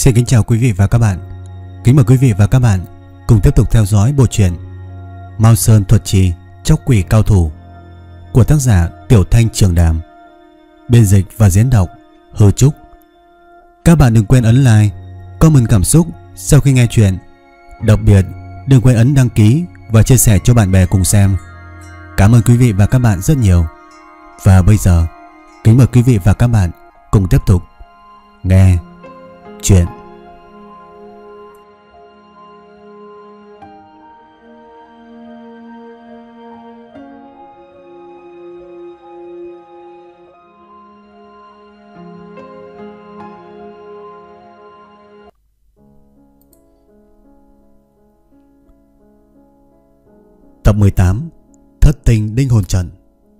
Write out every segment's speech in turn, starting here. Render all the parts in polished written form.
Xin kính chào quý vị và các bạn. Kính mời quý vị và các bạn cùng tiếp tục theo dõi bộ truyện Mao Sơn Thuật Trì Chóc Quỷ Cao Thủ của tác giả Tiểu Thanh Trường Đàm, biên dịch và diễn đọc Hư Trúc. Các bạn đừng quên ấn like, comment cảm xúc sau khi nghe chuyện. Đặc biệt đừng quên ấn đăng ký và chia sẻ cho bạn bè cùng xem. Cảm ơn quý vị và các bạn rất nhiều. Và bây giờ kính mời quý vị và các bạn cùng tiếp tục nghe chuyện. Tập 18 Thất Tình Linh Hồn Trận.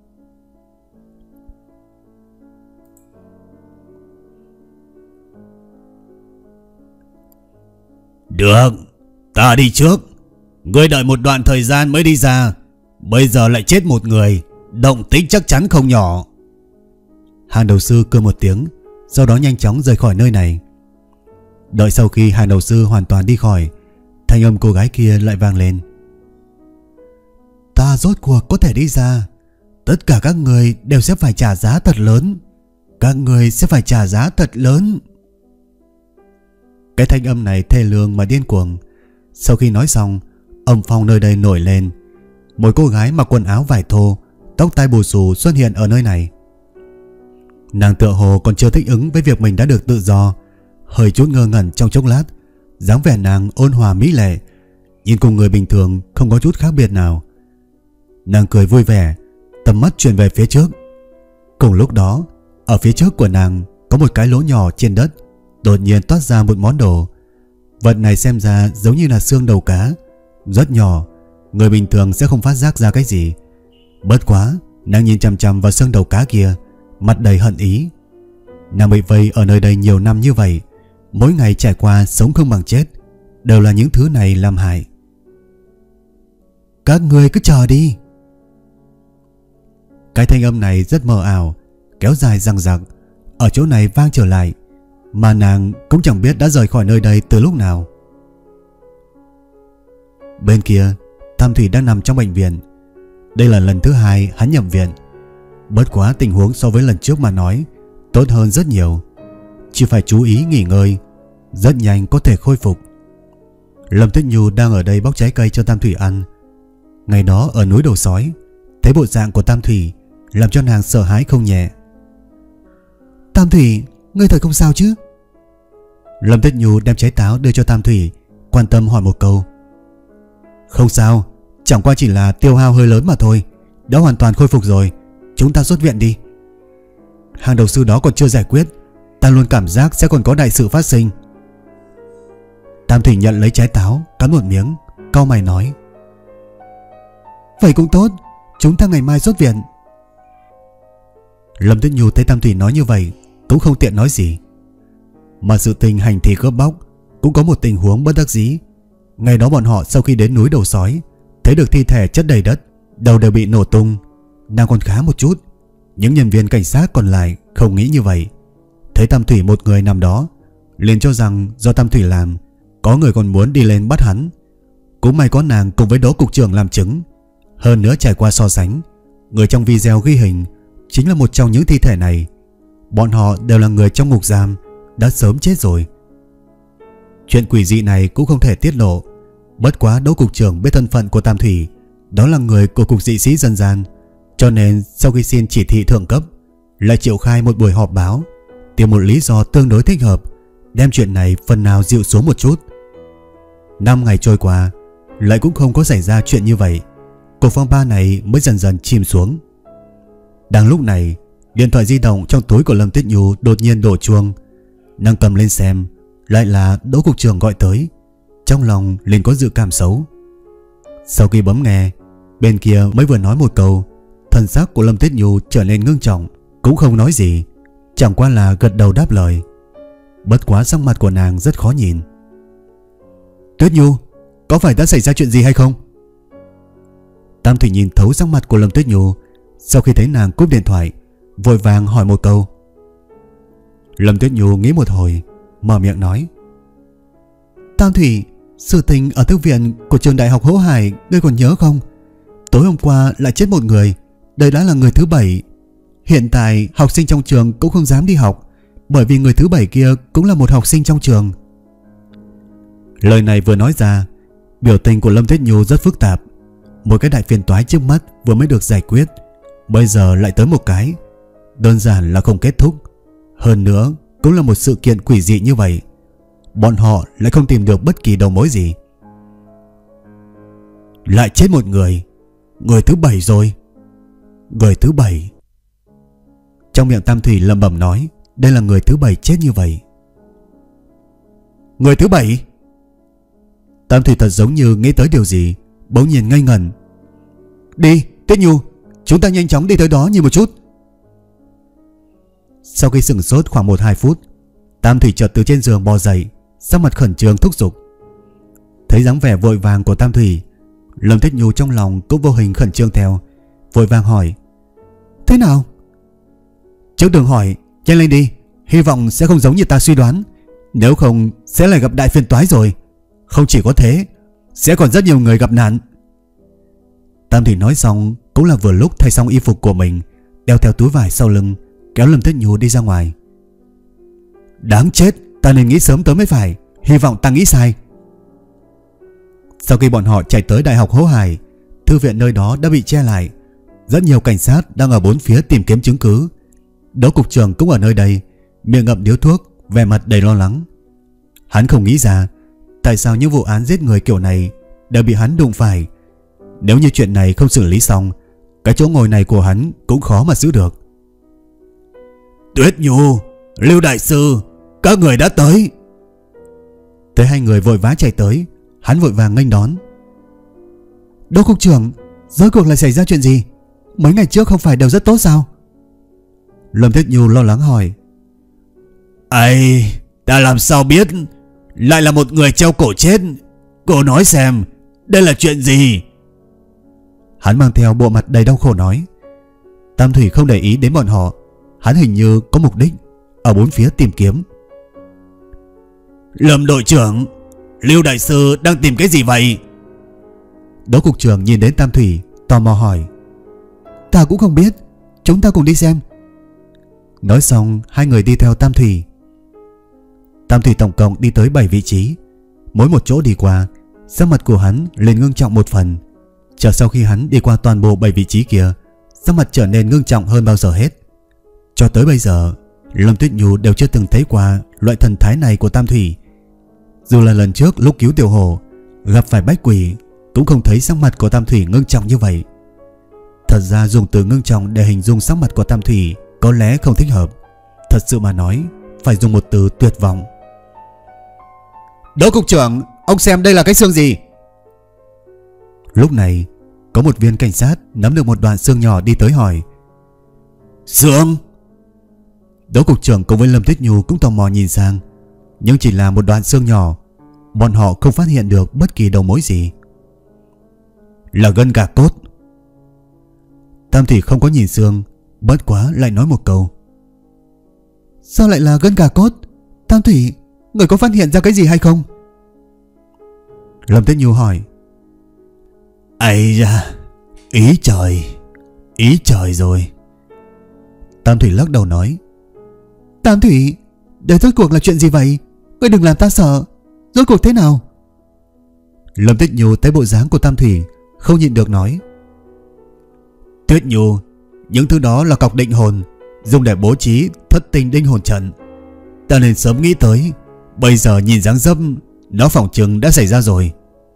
Được, ta đi trước. Ngươi đợi một đoạn thời gian mới đi ra. Bây giờ lại chết một người, động tĩnh chắc chắn không nhỏ. Hàng đầu sư cười một tiếng, sau đó nhanh chóng rời khỏi nơi này. Đợi sau khi hàng đầu sư hoàn toàn đi khỏi, thanh âm cô gái kia lại vang lên. Ta rốt cuộc có thể đi ra. Tất cả các người đều sẽ phải trả giá thật lớn. Các người sẽ phải trả giá thật lớn. Cái thanh âm này thê lương mà điên cuồng. Sau khi nói xong, âm phong nơi đây nổi lên. Một cô gái mặc quần áo vải thô, tóc tai bù xù xuất hiện ở nơi này. Nàng tựa hồ còn chưa thích ứng với việc mình đã được tự do, hơi chút ngơ ngẩn trong chốc lát. Dáng vẻ nàng ôn hòa mỹ lệ, nhìn cùng người bình thường không có chút khác biệt nào. Nàng cười vui vẻ, tầm mắt chuyển về phía trước. Cùng lúc đó, ở phía trước của nàng có một cái lỗ nhỏ trên đất, đột nhiên toát ra một món đồ. Vật này xem ra giống như là xương đầu cá, rất nhỏ, người bình thường sẽ không phát giác ra cái gì. Bất quá, nàng nhìn chằm chằm vào xương đầu cá kia, mặt đầy hận ý. Nàng bị vây ở nơi đây nhiều năm như vậy, mỗi ngày trải qua sống không bằng chết, đều là những thứ này làm hại. Các người cứ chờ đi. Cái thanh âm này rất mờ ảo, kéo dài dằng dặc, ở chỗ này vang trở lại, mà nàng cũng chẳng biết đã rời khỏi nơi đây từ lúc nào. Bên kia, Tam Thủy đang nằm trong bệnh viện. Đây là lần thứ hai hắn nhập viện. Bất quá tình huống so với lần trước mà nói tốt hơn rất nhiều. Chỉ phải chú ý nghỉ ngơi, rất nhanh có thể khôi phục. Lâm Tuyết Nhu đang ở đây bóc trái cây cho Tam Thủy ăn. Ngày đó ở núi Đầu Sói, thấy bộ dạng của Tam Thủy làm cho nàng sợ hãi không nhẹ. Tam Thủy, ngươi thật không sao chứ? Lâm Tuyết Nhu đem trái táo đưa cho Tam Thủy, quan tâm hỏi một câu. Không sao, chẳng qua chỉ là tiêu hao hơi lớn mà thôi, đã hoàn toàn khôi phục rồi, chúng ta xuất viện đi. Hàng đầu sư đó còn chưa giải quyết, ta luôn cảm giác sẽ còn có đại sự phát sinh. Tam Thủy nhận lấy trái táo, cắn một miếng, cau mày nói. Vậy cũng tốt, chúng ta ngày mai xuất viện. Lâm Tuyết Nhu thấy Tam Thủy nói như vậy cũng không tiện nói gì. Mà sự tình hành thì cướp bóc cũng có một tình huống bất đắc dĩ. Ngày đó bọn họ sau khi đến núi Đầu Sói, thấy được thi thể chất đầy đất, đầu đều bị nổ tung. Nàng còn khá một chút, những nhân viên cảnh sát còn lại không nghĩ như vậy. Thấy Tam Thủy một người nằm đó, liền cho rằng do Tam Thủy làm. Có người còn muốn đi lên bắt hắn. Cũng may có nàng cùng với Đỗ cục trưởng làm chứng. Hơn nữa trải qua so sánh, người trong video ghi hình chính là một trong những thi thể này. Bọn họ đều là người trong ngục giam, đã sớm chết rồi. Chuyện quỷ dị này cũng không thể tiết lộ. Bất quá Đỗ cục trưởng biết thân phận của Tam Thủy, đó là người của cục dị sĩ dân gian, cho nên sau khi xin chỉ thị thượng cấp, lại triệu khai một buổi họp báo, tìm một lý do tương đối thích hợp, đem chuyện này phần nào dịu xuống một chút. 5 ngày trôi qua, lại cũng không có xảy ra chuyện như vậy. Cuộc phong ba này mới dần dần chìm xuống. Đang lúc này, điện thoại di động trong túi của Lâm Tuyết Nhu đột nhiên đổ chuông. Nàng cầm lên xem, lại là Đỗ cục trưởng gọi tới. Trong lòng liền có dự cảm xấu. Sau khi bấm nghe, bên kia mới vừa nói một câu, thần sắc của Lâm Tuyết Nhu trở nên ngưng trọng, cũng không nói gì, chẳng qua là gật đầu đáp lời. Bất quá sắc mặt của nàng rất khó nhìn. Tuyết Nhu, có phải đã xảy ra chuyện gì hay không? Tam Thủy nhìn thấu sắc mặt của Lâm Tuyết Nhu, sau khi thấy nàng cúp điện thoại, vội vàng hỏi một câu. Lâm Tuyết Nhu nghĩ một hồi, mở miệng nói. Tam Thủy, sự tình ở thư viện của trường đại học Hỗ Hải ngươi còn nhớ không? Tối hôm qua lại chết một người, đây đã là người thứ 7. Hiện tại học sinh trong trường cũng không dám đi học, bởi vì người thứ 7 kia cũng là một học sinh trong trường. Lời này vừa nói ra, biểu tình của Lâm Tuyết Nhu rất phức tạp. Một cái đại phiền toái trước mắt vừa mới được giải quyết, bây giờ lại tới một cái, đơn giản là không kết thúc. Hơn nữa cũng là một sự kiện quỷ dị như vậy, bọn họ lại không tìm được bất kỳ đầu mối gì. Lại chết một người, người thứ 7 rồi. Người thứ 7. Trong miệng Tam Thủy lẩm bẩm nói, đây là người thứ 7 chết như vậy. Người thứ 7? Tam Thủy thật giống như nghĩ tới điều gì, bỗng nhiên ngây ngẩn. Đi, Tuyết Nhu, chúng ta nhanh chóng đi tới đó nhìn một chút. Sau khi sửng sốt khoảng 1-2 phút, Tam Thủy chợt từ trên giường bò dậy, sắc mặt khẩn trương thúc giục. Thấy dáng vẻ vội vàng của Tam Thủy, Lâm Tuyết Nhu trong lòng cũng vô hình khẩn trương theo, vội vàng hỏi: Thế nào? Trước đừng hỏi, nhanh lên đi, hy vọng sẽ không giống như ta suy đoán, nếu không sẽ lại gặp đại phiền toái rồi. Không chỉ có thế, sẽ còn rất nhiều người gặp nạn. Tam Thủy nói xong cũng là vừa lúc thay xong y phục của mình, đeo theo túi vải sau lưng, kéo Lâm Tuyết Nhu đi ra ngoài. Đáng chết, ta nên nghĩ sớm tới mới phải, hy vọng ta nghĩ sai. Sau khi bọn họ chạy tới đại học Hỗ Hải, thư viện nơi đó đã bị che lại, rất nhiều cảnh sát đang ở bốn phía tìm kiếm chứng cứ. Đỗ cục trưởng cũng ở nơi đây, miệng ngậm điếu thuốc, vẻ mặt đầy lo lắng. Hắn không nghĩ ra tại sao những vụ án giết người kiểu này đều bị hắn đụng phải. Nếu như chuyện này không xử lý xong, cái chỗ ngồi này của hắn cũng khó mà giữ được. Tuyết Nhu, Lưu đại sư, các người đã tới. Thấy hai người vội vã chạy tới, hắn vội vàng nghênh đón. Đỗ cục trưởng, rốt cuộc lại xảy ra chuyện gì? Mấy ngày trước không phải đều rất tốt sao? Lâm Tuyết Nhu lo lắng hỏi. Ây, ta làm sao biết, lại là một người treo cổ chết. Cô nói xem, đây là chuyện gì? Hắn mang theo bộ mặt đầy đau khổ nói. Tam Thủy không để ý đến bọn họ, hắn hình như có mục đích, ở bốn phía tìm kiếm. Lâm đội trưởng, Lưu đại sư đang tìm cái gì vậy? Đỗ cục trưởng nhìn đến Tam Thủy, tò mò hỏi. Ta cũng không biết, chúng ta cùng đi xem. Nói xong, hai người đi theo Tam Thủy. Tam Thủy tổng cộng đi tới 7 vị trí, mỗi một chỗ đi qua, sắc mặt của hắn liền ngưng trọng một phần. Chờ sau khi hắn đi qua toàn bộ 7 vị trí kia, sắc mặt trở nên ngưng trọng hơn bao giờ hết. Cho tới bây giờ, Lâm Tuyết Nhu đều chưa từng thấy qua loại thần thái này của Tam Thủy. Dù là lần trước lúc cứu Tiểu Hổ gặp phải bách quỷ, cũng không thấy sắc mặt của Tam Thủy ngưng trọng như vậy. Thật ra dùng từ ngưng trọng để hình dung sắc mặt của Tam Thủy có lẽ không thích hợp. Thật sự mà nói, phải dùng một từ tuyệt vọng. Đỗ cục trưởng, ông xem đây là cái xương gì? Lúc này, có một viên cảnh sát nắm được một đoạn xương nhỏ đi tới hỏi. Xương? Đỗ cục trưởng cùng với Lâm Tuyết Nhu cũng tò mò nhìn sang, nhưng chỉ là một đoạn xương nhỏ, bọn họ không phát hiện được bất kỳ đầu mối gì. Là gân gà cốt. Tam Thủy không có nhìn xương, bất quá lại nói một câu. Sao lại là gân gà cốt? Tam Thủy, người có phát hiện ra cái gì hay không? Lâm Tuyết Nhu hỏi. Ây da, ý trời rồi. Tam Thủy lắc đầu nói. Tam Thủy, đây rốt cuộc là chuyện gì vậy? Ngươi đừng làm ta sợ, rốt cuộc thế nào? Lâm Tuyết Nhu thấy bộ dáng của Tam Thủy, không nhịn được nói. Tuyết Nhu, những thứ đó là cọc định hồn, dùng để bố trí thất tinh đinh hồn trận. Ta nên sớm nghĩ tới, bây giờ nhìn dáng dấp, nó phỏng chừng đã xảy ra rồi.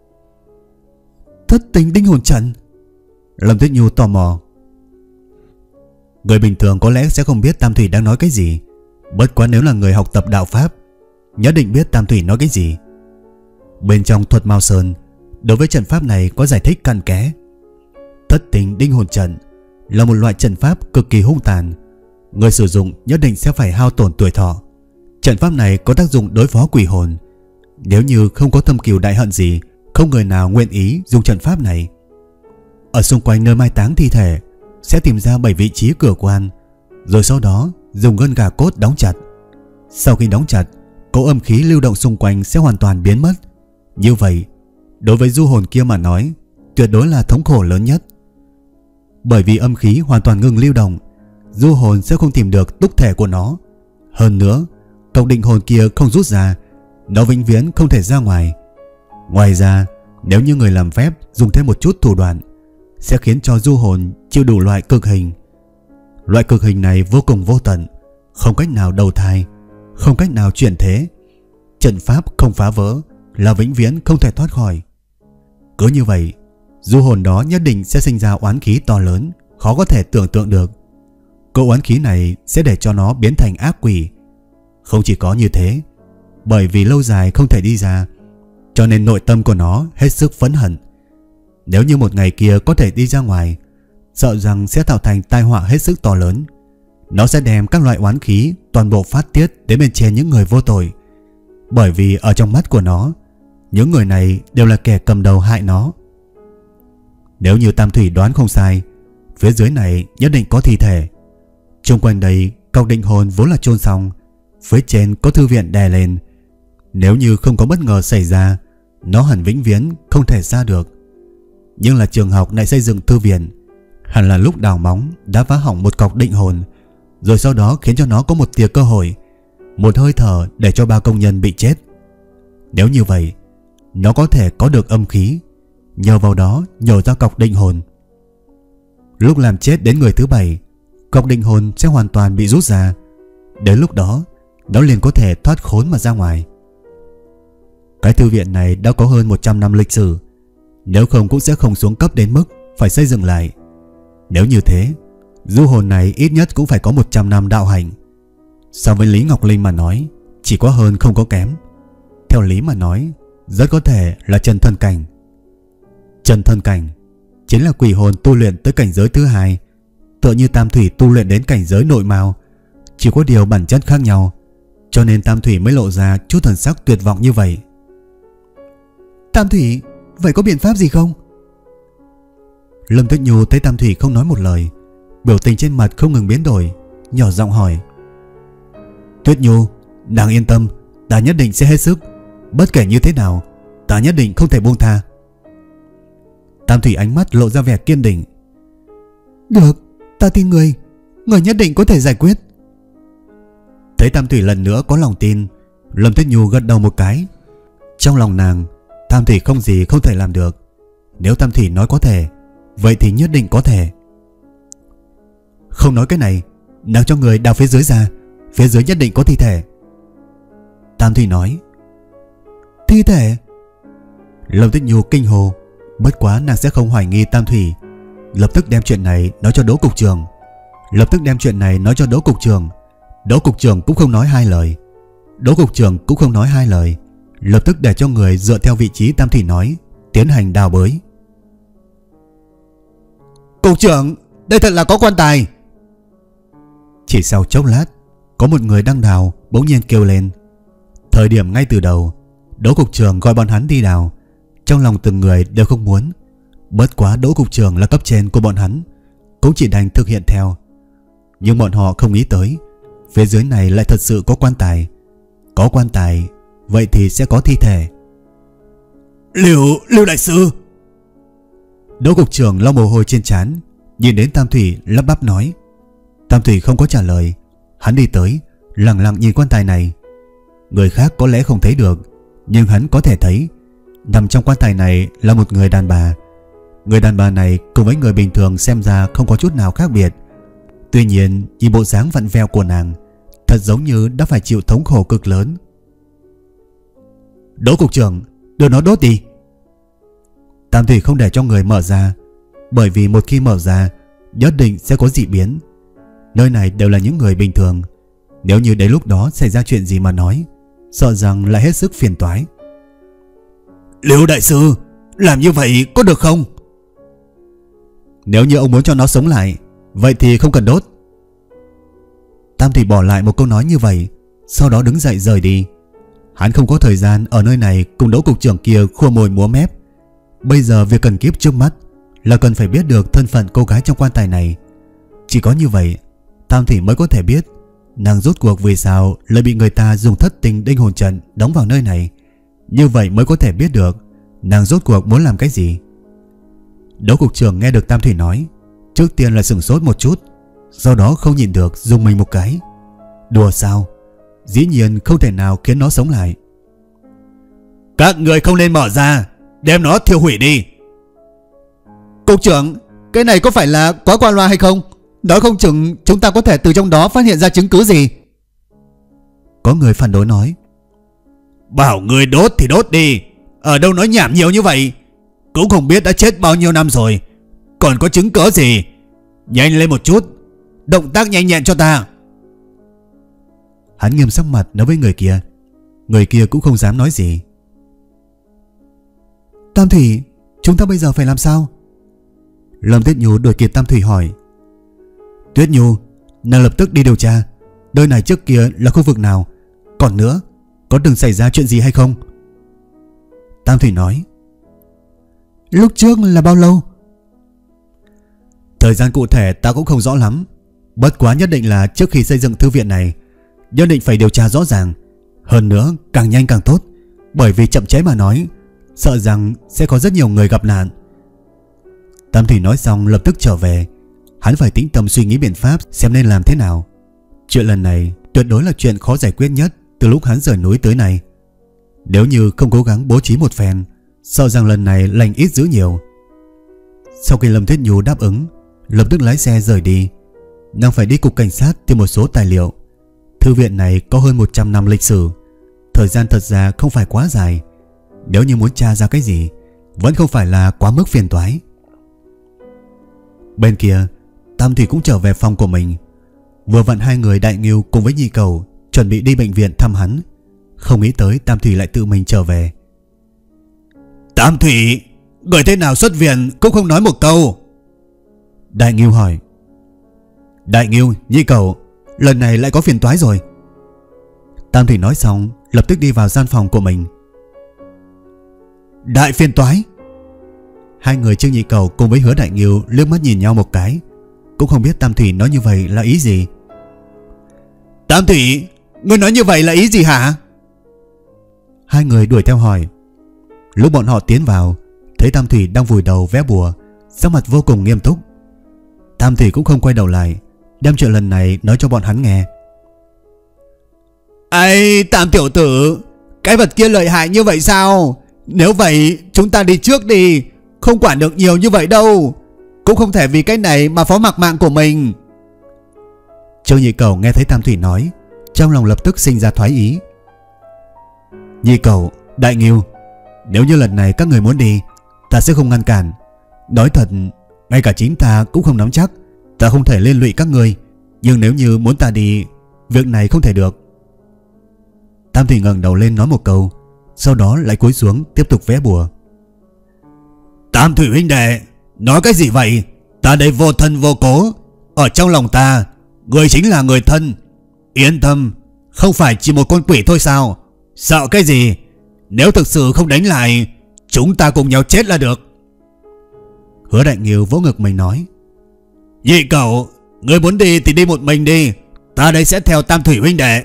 Thất tinh đinh hồn trận? Lâm Tuyết Nhu tò mò. Người bình thường có lẽ sẽ không biết Tam Thủy đang nói cái gì, bất quá nếu là người học tập đạo pháp, nhất định biết Tam Thủy nói cái gì. Bên trong thuật Mao Sơn, đối với trận pháp này có giải thích cặn kẽ. Thất tinh đinh hồn trận là một loại trận pháp cực kỳ hung tàn, người sử dụng nhất định sẽ phải hao tổn tuổi thọ. Trận pháp này có tác dụng đối phó quỷ hồn. Nếu như không có thâm cừu đại hận gì, không người nào nguyện ý dùng trận pháp này. Ở xung quanh nơi mai táng thi thể sẽ tìm ra 7 vị trí cửa quan, rồi sau đó dùng gân gà cốt đóng chặt. Sau khi đóng chặt, cỗ âm khí lưu động xung quanh sẽ hoàn toàn biến mất, Như vậy, đối với du hồn kia mà nói, tuyệt đối là thống khổ lớn nhất. Bởi vì âm khí hoàn toàn ngừng lưu động, du hồn sẽ không tìm được túc thể của nó. Hơn nữa, cọc định hồn kia không rút ra, nó vĩnh viễn không thể ra ngoài. Ngoài ra, nếu như người làm phép dùng thêm một chút thủ đoạn, sẽ khiến cho du hồn chịu đủ loại cực hình. Loại cực hình này vô cùng vô tận, không cách nào đầu thai, không cách nào chuyển thế. Trận pháp không phá vỡ là vĩnh viễn không thể thoát khỏi. Cứ như vậy, du hồn đó nhất định sẽ sinh ra oán khí to lớn, khó có thể tưởng tượng được. Cỗ oán khí này sẽ để cho nó biến thành ác quỷ. Không chỉ có như thế, bởi vì lâu dài không thể đi ra, cho nên nội tâm của nó hết sức phẫn hận. Nếu như một ngày kia có thể đi ra ngoài, sợ rằng sẽ tạo thành tai họa hết sức to lớn. Nó sẽ đem các loại oán khí toàn bộ phát tiết đến bên trên những người vô tội. Bởi vì ở trong mắt của nó, những người này đều là kẻ cầm đầu hại nó. Nếu như Tam Thủy đoán không sai, phía dưới này nhất định có thi thể. Xung quanh đây cọc định hồn vốn là chôn xong, phía trên có thư viện đè lên. Nếu như không có bất ngờ xảy ra, nó hẳn vĩnh viễn không thể ra được. Nhưng là trường học lại xây dựng thư viện, hẳn là lúc đào móng đã phá hỏng một cọc định hồn, rồi sau đó khiến cho nó có một tia cơ hội, một hơi thở để cho 3 công nhân bị chết. Nếu như vậy, nó có thể có được âm khí, nhờ vào đó nhổ ra cọc định hồn. Lúc làm chết đến người thứ 7, cọc định hồn sẽ hoàn toàn bị rút ra. Đến lúc đó, nó liền có thể thoát khốn mà ra ngoài. Cái thư viện này đã có hơn 100 năm lịch sử, nếu không cũng sẽ không xuống cấp đến mức phải xây dựng lại. Nếu như thế, du hồn này ít nhất cũng phải có 100 năm đạo hạnh. So với Lý Ngọc Linh mà nói, chỉ có hơn không có kém. Theo lý mà nói, rất có thể là chân thân cảnh. Chân thân cảnh chính là quỷ hồn tu luyện tới cảnh giới thứ 2, tựa như Tam Thủy tu luyện đến cảnh giới nội mao, chỉ có điều bản chất khác nhau, cho nên Tam Thủy mới lộ ra chút thần sắc tuyệt vọng như vậy. Tam Thủy, vậy có biện pháp gì không? Lâm Tuyết Nhu thấy Tam Thủy không nói một lời, biểu tình trên mặt không ngừng biến đổi, nhỏ giọng hỏi. Tuyết Nhu, nàng yên tâm, ta nhất định sẽ hết sức. Bất kể như thế nào, ta nhất định không thể buông tha. Tam Thủy ánh mắt lộ ra vẻ kiên định. Được, ta tin người nhất định có thể giải quyết. Thấy Tam Thủy lần nữa có lòng tin, Lâm Tuyết Nhu gật đầu một cái. Trong lòng nàng, Tam Thủy không gì không thể làm được. Nếu Tam Thủy nói có thể, vậy thì nhất định có thể. Không nói cái này, nàng cho người đào phía dưới ra, phía dưới nhất định có thi thể. Tam Thủy nói. Thi thể? Lâm Tuyết Nhu kinh hồ, bất quá nàng sẽ không hoài nghi Tam Thủy. Lập tức đem chuyện này nói cho Đỗ cục trưởng. Đỗ cục trưởng cũng không nói hai lời. Lập tức để cho người dựa theo vị trí Tam Thủy nói tiến hành đào bới. Cục trưởng, đây thật là có quan tài. Chỉ sau chốc lát, có một người đang đào bỗng nhiên kêu lên. Thời điểm ngay từ đầu, Đỗ cục trưởng gọi bọn hắn đi đào, trong lòng từng người đều không muốn. Bất quá Đỗ cục trưởng là cấp trên của bọn hắn, cũng chỉ đành thực hiện theo. Nhưng bọn họ không nghĩ tới, phía dưới này lại thật sự có quan tài. Có quan tài, vậy thì sẽ có thi thể. Lưu đại sư. Đỗ cục trưởng lau mồ hôi trên trán, nhìn đến Tam Thủy lắp bắp nói. Tam Thủy không có trả lời, hắn đi tới, lặng lặng nhìn quan tài này. Người khác có lẽ không thấy được, nhưng hắn có thể thấy, nằm trong quan tài này là một người đàn bà. Người đàn bà này cùng với người bình thường xem ra không có chút nào khác biệt. Tuy nhiên, nhìn bộ dáng vặn vẹo của nàng, thật giống như đã phải chịu thống khổ cực lớn. Đỗ cục trưởng, đưa nó đốt đi. Tam Thủy không để cho người mở ra, bởi vì một khi mở ra, nhất định sẽ có dị biến. Nơi này đều là những người bình thường, nếu như đến lúc đó xảy ra chuyện gì mà nói, sợ rằng lại hết sức phiền toái. Lưu đại sư, làm như vậy có được không? Nếu như ông muốn cho nó sống lại, vậy thì không cần đốt. Tam Thủy bỏ lại một câu nói như vậy, sau đó đứng dậy rời đi. Hắn không có thời gian ở nơi này cùng Đỗ cục trưởng kia khua môi múa mép. Bây giờ việc cần kíp trước mắt là cần phải biết được thân phận cô gái trong quan tài này. Chỉ có như vậy, Tam Thủy mới có thể biết nàng rốt cuộc vì sao lại bị người ta dùng thất tình đinh hồn trận đóng vào nơi này. Như vậy mới có thể biết được nàng rốt cuộc muốn làm cái gì. Đỗ cục trưởng nghe được Tam Thủy nói, trước tiên là sửng sốt một chút, sau đó không nhịn được rùng mình một cái. Đùa sao? Dĩ nhiên không thể nào khiến nó sống lại. Các người không nên mở ra, đem nó thiêu hủy đi. Cục trưởng, cái này có phải là quá qua loa hay không? Nói không chừng chúng ta có thể từ trong đó phát hiện ra chứng cứ gì. Có người phản đối nói. Bảo người đốt thì đốt đi, ở đâu nói nhảm nhiều như vậy. Cũng không biết đã chết bao nhiêu năm rồi, còn có chứng cớ gì. Nhanh lên một chút, động tác nhanh nhẹn cho ta. Hắn nghiêm sắc mặt nói với người kia. Người kia cũng không dám nói gì. Tam Thủy, chúng ta bây giờ phải làm sao? Lâm Tuyết Nhu đuổi kịp Tam Thủy hỏi. Tuyết Nhu, nàng lập tức đi điều tra nơi này trước kia là khu vực nào, còn nữa có từng xảy ra chuyện gì hay không? Tam Thủy nói. Lúc trước là bao lâu? Thời gian cụ thể ta cũng không rõ lắm, bất quá nhất định là trước khi xây dựng thư viện này, nhất định phải điều tra rõ ràng. Hơn nữa càng nhanh càng tốt, bởi vì chậm trễ mà nói, sợ rằng sẽ có rất nhiều người gặp nạn. Tam Thủy nói xong lập tức trở về. Hắn phải tĩnh tâm suy nghĩ biện pháp xem nên làm thế nào. Chuyện lần này tuyệt đối là chuyện khó giải quyết nhất từ lúc hắn rời núi tới nay. Nếu như không cố gắng bố trí một phen, sợ rằng lần này lành ít dữ nhiều. Sau khi Lâm Tuyết Nhu đáp ứng, lập tức lái xe rời đi. Nàng phải đi cục cảnh sát tìm một số tài liệu. Thư viện này có hơn 100 năm lịch sử, thời gian thật ra không phải quá dài. Nếu như muốn tra ra cái gì, vẫn không phải là quá mức phiền toái. Bên kia, Tam Thủy cũng trở về phòng của mình. Vừa vặn hai người Đại Ngưu cùng với Nhị Cầu chuẩn bị đi bệnh viện thăm hắn. Không nghĩ tới Tam Thủy lại tự mình trở về. Tam Thủy, người thế nào xuất viện cũng không nói một câu. Đại Ngưu hỏi. Đại Ngưu, Nhị Cầu, lần này lại có phiền toái rồi. Tam Thủy nói xong lập tức đi vào gian phòng của mình. Đại phiền toái? Hai người Trương Nhị Cầu cùng với Hứa Đại Ngưu liếc mắt nhìn nhau một cái, cũng không biết Tam Thủy nói như vậy là ý gì. Tam Thủy, ngươi nói như vậy là ý gì hả? Hai người đuổi theo hỏi. Lúc bọn họ tiến vào, thấy Tam Thủy đang vùi đầu vẽ bùa, sắc mặt vô cùng nghiêm túc. Tam Thủy cũng không quay đầu lại, đem chuyện lần này nói cho bọn hắn nghe. Ây, Tam tiểu tử, cái vật kia lợi hại như vậy sao? Nếu vậy chúng ta đi trước đi, không quản được nhiều như vậy đâu. Cũng không thể vì cái này mà phó mặc mạng của mình. Trương Nhị Cầu nghe thấy Tam Thủy nói, trong lòng lập tức sinh ra thoái ý. Nhị Cầu, Đại Ngưu, nếu như lần này các người muốn đi, ta sẽ không ngăn cản. Nói thật, ngay cả chính ta cũng không nắm chắc, ta không thể liên lụy các người. Nhưng nếu như muốn ta đi, việc này không thể được. Tam Thủy ngẩng đầu lên nói một câu, sau đó lại cúi xuống tiếp tục vẽ bùa. Tam Thủy huynh đệ, nói cái gì vậy? Ta đây vô thân vô cố, ở trong lòng ta, người chính là người thân. Yên tâm, không phải chỉ một con quỷ thôi sao? Sợ cái gì? Nếu thực sự không đánh lại, chúng ta cùng nhau chết là được. Hứa Đại Ngưu vỗ ngực mình nói. Nhị Cầu, người muốn đi thì đi một mình đi, ta đây sẽ theo Tam Thủy huynh đệ.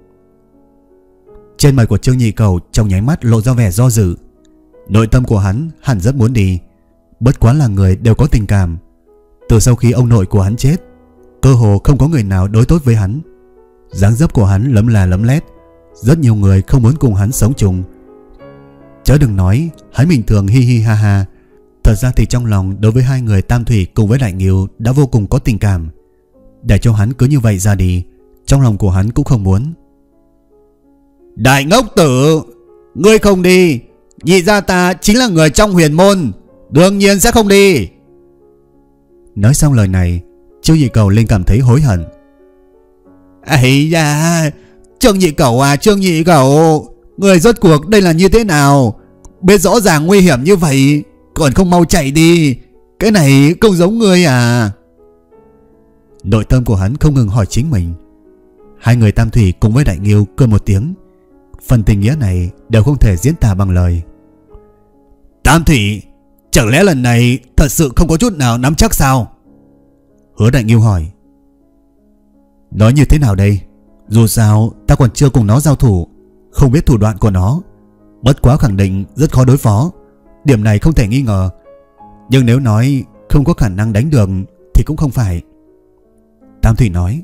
Trên mặt của Trương Nhị Cầu trong nháy mắt lộ ra vẻ do dự. Nội tâm của hắn hẳn rất muốn đi, bất quá là người đều có tình cảm. Từ sau khi ông nội của hắn chết, cơ hồ không có người nào đối tốt với hắn. Dáng dấp của hắn lấm là lấm lét, rất nhiều người không muốn cùng hắn sống chung. Chớ đừng nói hắn bình thường hi hi ha ha, thật ra thì trong lòng đối với hai người Tam Thủy cùng với Đại Ngưu đã vô cùng có tình cảm. Để cho hắn cứ như vậy ra đi, trong lòng của hắn cũng không muốn. Đại ngốc tử, ngươi không đi, nhị gia ta chính là người trong huyền môn, đương nhiên sẽ không đi. Nói xong lời này, Trương Nhị Cầu liền cảm thấy hối hận. Ấy da, Trương Nhị Cầu à, Trương Nhị Cầu, người rốt cuộc đây là như thế nào? Biết rõ ràng nguy hiểm như vậy còn không mau chạy đi, cái này không giống ngươi à. Nội tâm của hắn không ngừng hỏi chính mình. Hai người Tam Thủy cùng với Đại Ngưu cười một tiếng. Phần tình nghĩa này đều không thể diễn tả bằng lời. Tam Thủy, chẳng lẽ lần này thật sự không có chút nào nắm chắc sao? Hứa Đại Ngưu hỏi. Nói như thế nào đây? Dù sao ta còn chưa cùng nó giao thủ, không biết thủ đoạn của nó. Bất quá khẳng định rất khó đối phó, điểm này không thể nghi ngờ. Nhưng nếu nói không có khả năng đánh được thì cũng không phải. Tam Thủy nói.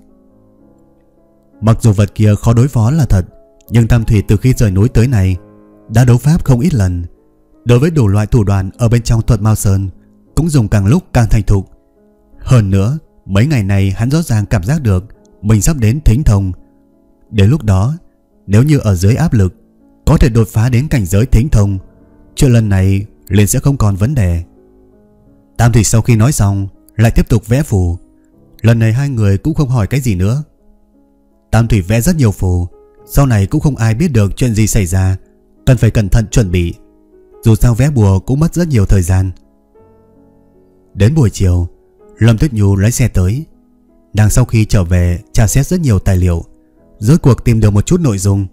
Mặc dù vật kia khó đối phó là thật, nhưng Tam Thủy từ khi rời núi tới này đã đấu pháp không ít lần. Đối với đủ loại thủ đoạn ở bên trong Thuật Mao Sơn cũng dùng càng lúc càng thành thục. Hơn nữa, mấy ngày này hắn rõ ràng cảm giác được mình sắp đến thính thông. Đến lúc đó, nếu như ở dưới áp lực có thể đột phá đến cảnh giới thính thông, chuyện lần này liền sẽ không còn vấn đề. Tam Thủy sau khi nói xong lại tiếp tục vẽ phù. Lần này hai người cũng không hỏi cái gì nữa. Tam Thủy vẽ rất nhiều phù, sau này cũng không ai biết được chuyện gì xảy ra, cần phải cẩn thận chuẩn bị. Dù sao vẽ bùa cũng mất rất nhiều thời gian. Đến buổi chiều, Lâm Tuyết Nhu lái xe tới. Nàng sau khi trở về tra xét rất nhiều tài liệu, rốt cuộc tìm được một chút nội dung.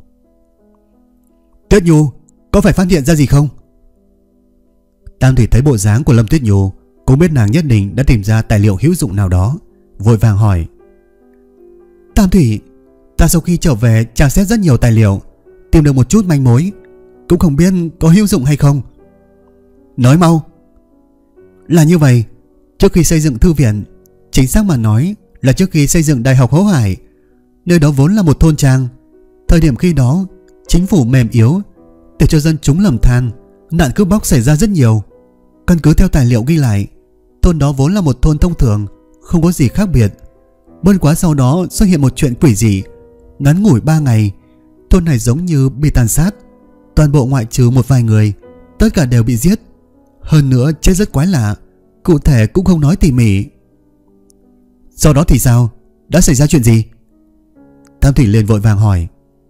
Tuyết Nhu, có phải phát hiện ra gì không? Tam Thủy thấy bộ dáng của Lâm Tuyết Nhu cũng biết nàng nhất định đã tìm ra tài liệu hữu dụng nào đó, vội vàng hỏi. Tam Thủy, ta sau khi trở về tra xét rất nhiều tài liệu, tìm được một chút manh mối, cũng không biết có hữu dụng hay không. Nói mau. Là như vậy, trước khi xây dựng thư viện, chính xác mà nói là trước khi xây dựng Đại học Hỗ Hải, nơi đó vốn là một thôn trang. Thời điểm khi đó, chính phủ mềm yếu để cho dân chúng lầm than, nạn cướp bóc xảy ra rất nhiều. Căn cứ theo tài liệu ghi lại, thôn đó vốn là một thôn thông thường, không có gì khác biệt. Bất quá sau đó xuất hiện một chuyện quỷ dị. Ngắn ngủi 3 ngày, thôn này giống như bị tàn sát. Toàn bộ ngoại trừ một vài người, tất cả đều bị giết. Hơn nữa chết rất quái lạ, cụ thể cũng không nói tỉ mỉ. Sau đó thì sao? Đã xảy ra chuyện gì? Tam Thủy liền vội vàng hỏi.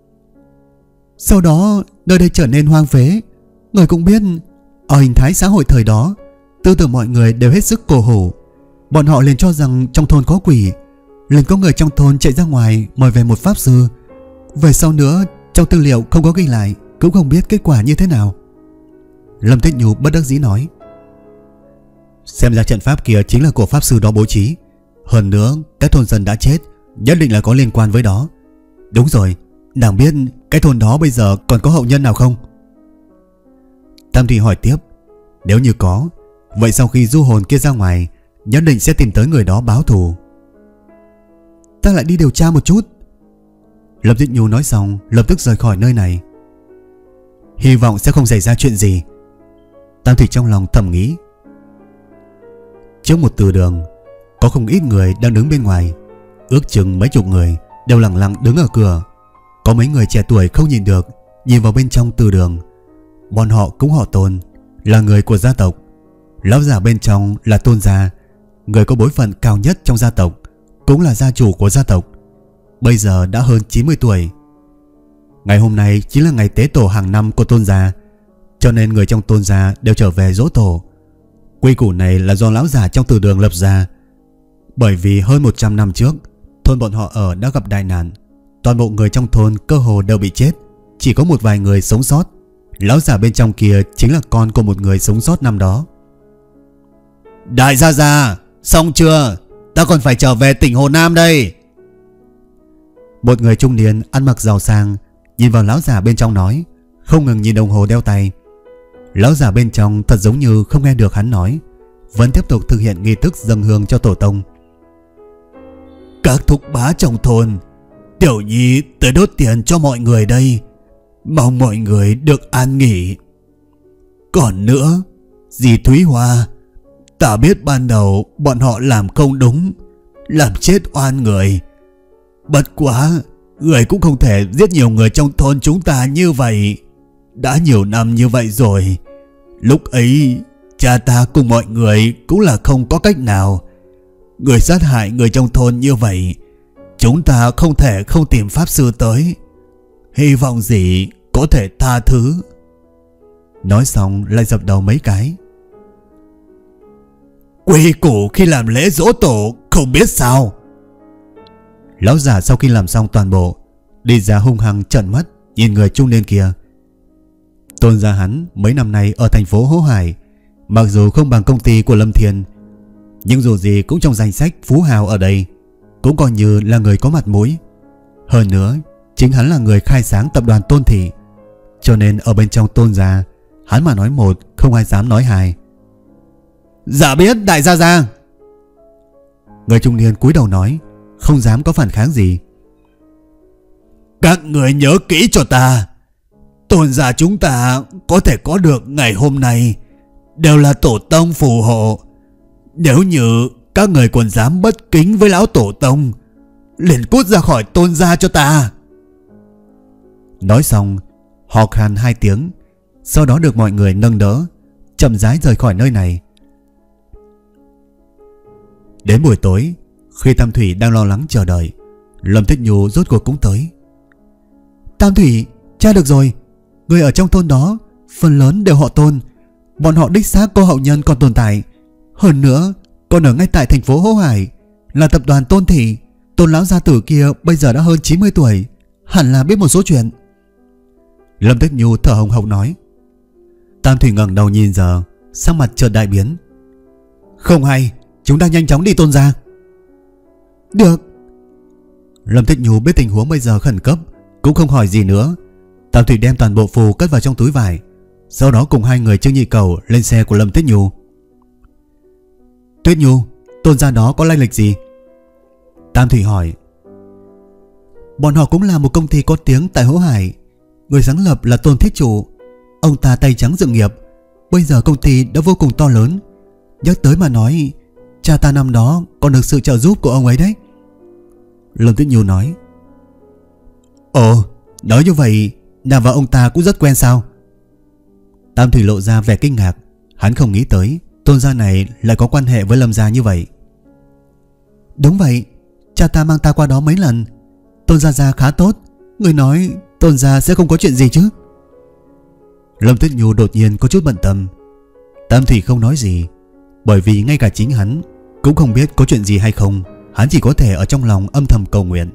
Sau đó nơi đây trở nên hoang phế. Người cũng biết, ở hình thái xã hội thời đó, tư tưởng mọi người đều hết sức cổ hủ. Bọn họ liền cho rằng trong thôn có quỷ. Liền có người trong thôn chạy ra ngoài mời về một pháp sư. Về sau nữa, trong tư liệu không có ghi lại, cũng không biết kết quả như thế nào. Lâm Tuyết Nhu bất đắc dĩ nói. Xem ra trận pháp kia chính là của pháp sư đó bố trí. Hơn nữa, các thôn dân đã chết, nhất định là có liên quan với đó. Đúng rồi, nàng biết cái thôn đó bây giờ còn có hậu nhân nào không? Tam Thủy hỏi tiếp. Nếu như có, vậy sau khi du hồn kia ra ngoài, nhất định sẽ tìm tới người đó báo thù. Ta lại đi điều tra một chút. Lâm Tuyết Nhu nói xong lập tức rời khỏi nơi này. Hy vọng sẽ không xảy ra chuyện gì, Tam Thủy trong lòng thầm nghĩ. Trước một từ đường, có không ít người đang đứng bên ngoài. Ước chừng mấy chục người đều lặng lặng đứng ở cửa. Có mấy người trẻ tuổi không nhìn được, nhìn vào bên trong từ đường. Bọn họ cũng họ Tôn, là người của gia tộc. Lão già bên trong là Tôn gia, người có bối phận cao nhất trong gia tộc, cũng là gia chủ của gia tộc. Bây giờ đã hơn 90 tuổi. Ngày hôm nay chính là ngày tế tổ hàng năm của Tôn gia, cho nên người trong Tôn gia đều trở về giỗ tổ. Quy củ này là do lão già trong từ đường lập ra. Bởi vì hơn 100 năm trước, thôn bọn họ ở đã gặp đại nạn. Toàn bộ người trong thôn cơ hồ đều bị chết, chỉ có một vài người sống sót. Lão già bên trong kia chính là con của một người sống sót năm đó. Đại gia gia, xong chưa? Ta còn phải trở về tỉnh Hồ Nam đây. Một người trung niên ăn mặc giàu sang nhìn vào lão già bên trong nói, không ngừng nhìn đồng hồ đeo tay. Lão già bên trong thật giống như không nghe được hắn nói, vẫn tiếp tục thực hiện nghi thức dâng hương cho tổ tông. Các thúc bá trong thôn, tiểu nhi tới đốt tiền cho mọi người đây, mong mọi người được an nghỉ. Còn nữa, dì Thúy Hoa, ta biết ban đầu bọn họ làm không đúng, làm chết oan người. Bất quá, người cũng không thể giết nhiều người trong thôn chúng ta như vậy. Đã nhiều năm như vậy rồi. Lúc ấy, cha ta cùng mọi người cũng là không có cách nào. Người sát hại người trong thôn như vậy, chúng ta không thể không tìm pháp sư tới. Hy vọng gì có thể tha thứ. Nói xong lại dập đầu mấy cái. Quy củ khi làm lễ giỗ tổ không biết sao. Lão già sau khi làm xong toàn bộ, đi ra hung hăng trợn mắt nhìn người trung niên kia. Tôn gia hắn mấy năm nay ở thành phố Hỗ Hải, mặc dù không bằng công ty của Lâm Thiên, nhưng dù gì cũng trong danh sách phú hào ở đây, cũng coi như là người có mặt mũi. Hơn nữa, chính hắn là người khai sáng tập đoàn Tôn Thị, cho nên ở bên trong Tôn gia, hắn mà nói một không ai dám nói hai. Dạ biết đại gia gia. Người trung niên cúi đầu nói, không dám có phản kháng gì. Các người nhớ kỹ cho ta, Tôn gia chúng ta có thể có được ngày hôm nay đều là tổ tông phù hộ. Nếu như các người còn dám bất kính với lão tổ tông, liền cút ra khỏi Tôn gia cho ta. Nói xong, họ khan 2 tiếng, sau đó được mọi người nâng đỡ, chậm rãi rời khỏi nơi này. Đến buổi tối, khi Tam Thủy đang lo lắng chờ đợi, Lâm Thích Nhu rốt cuộc cũng tới. Tam Thủy, tra được rồi, người ở trong thôn đó phần lớn đều họ Tôn, bọn họ đích xác có hậu nhân còn tồn tại. Hơn nữa, còn ở ngay tại thành phố Hỗ Hải là tập đoàn Tôn Thị. Tôn lão gia tử kia bây giờ đã hơn 90 tuổi, hẳn là biết một số chuyện. Lâm Thích Nhu thở hồng hộc nói. Tam Thủy ngẩng đầu nhìn giờ, sắc mặt chợt đại biến. Không hay, chúng ta nhanh chóng đi Tôn gia. Được. Lâm Thích Nhu biết tình huống bây giờ khẩn cấp, cũng không hỏi gì nữa. Tam Thủy đem toàn bộ phù cất vào trong túi vải, sau đó cùng 2 người Trương Nhị Cầu lên xe của Lâm Tuyết Nhu. Tuyết Nhu, Tôn gia đó có lai lịch gì? Tam Thủy hỏi. Bọn họ cũng là một công ty có tiếng tại Hỗ Hải. Người sáng lập là Tôn Thiết Chủ. Ông ta tay trắng dựng nghiệp, bây giờ công ty đã vô cùng to lớn. Nhắc tới mà nói, cha ta năm đó còn được sự trợ giúp của ông ấy đấy. Lâm Tuyết Nhu nói. Ồ, nói như vậy nàng và ông ta cũng rất quen sao? Tam Thủy lộ ra vẻ kinh ngạc. Hắn không nghĩ tới Tôn gia này lại có quan hệ với Lâm gia như vậy. Đúng vậy, cha ta mang ta qua đó mấy lần. Tôn gia khá tốt. Người nói Tôn gia sẽ không có chuyện gì chứ? Lâm Tuyết Nhu đột nhiên có chút bận tâm. Tam Thủy không nói gì, bởi vì ngay cả chính hắn cũng không biết có chuyện gì hay không. Hắn chỉ có thể ở trong lòng âm thầm cầu nguyện.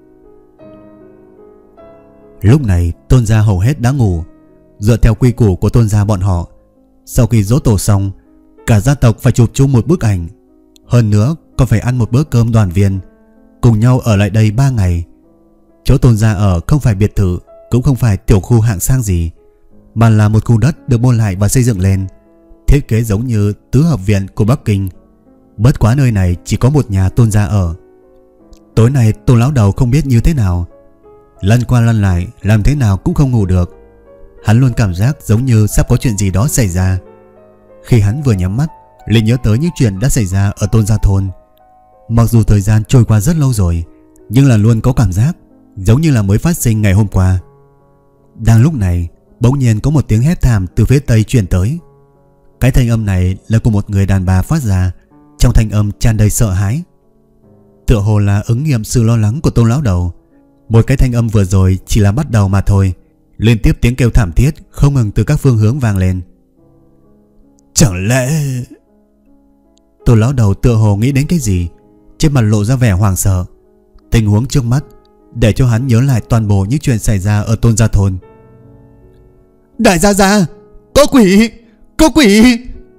Lúc này Tôn gia hầu hết đã ngủ. Dựa theo quy củ của Tôn gia bọn họ, sau khi giỗ tổ xong, cả gia tộc phải chụp chung một bức ảnh. Hơn nữa còn phải ăn một bữa cơm đoàn viên, cùng nhau ở lại đây 3 ngày. Chỗ Tôn gia ở không phải biệt thự, cũng không phải tiểu khu hạng sang gì, mà là một khu đất được mua lại và xây dựng lên, thiết kế giống như tứ hợp viện của Bắc Kinh. Bất quá nơi này chỉ có một nhà Tôn gia ở. Tối nay Tôn lão đầu không biết như thế nào, lăn qua lăn lại làm thế nào cũng không ngủ được. Hắn luôn cảm giác giống như sắp có chuyện gì đó xảy ra. Khi hắn vừa nhắm mắt, liền nhớ tới những chuyện đã xảy ra ở Tôn gia thôn. Mặc dù thời gian trôi qua rất lâu rồi, nhưng là luôn có cảm giác giống như là mới phát sinh ngày hôm qua. Đang lúc này, bỗng nhiên có một tiếng hét thảm từ phía tây truyền tới. Cái thanh âm này là của một người đàn bà phát ra, trong thanh âm tràn đầy sợ hãi. Tựa hồ là ứng nghiệm sự lo lắng của Tôn lão đầu. Một cái thanh âm vừa rồi chỉ là bắt đầu mà thôi. Liên tiếp tiếng kêu thảm thiết không ngừng từ các phương hướng vang lên. Chẳng lẽ... Tôn lão đầu tựa hồ nghĩ đến cái gì, trên mặt lộ ra vẻ hoảng sợ. Tình huống trước mắt để cho hắn nhớ lại toàn bộ những chuyện xảy ra ở Tôn gia thôn. Đại gia gia, có quỷ, có quỷ!